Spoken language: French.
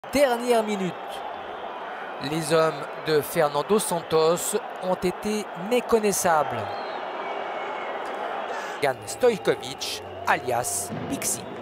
Dernière minute. Les hommes de Fernando Santos ont été méconnaissables. Jan Stojkovic, alias Pixi.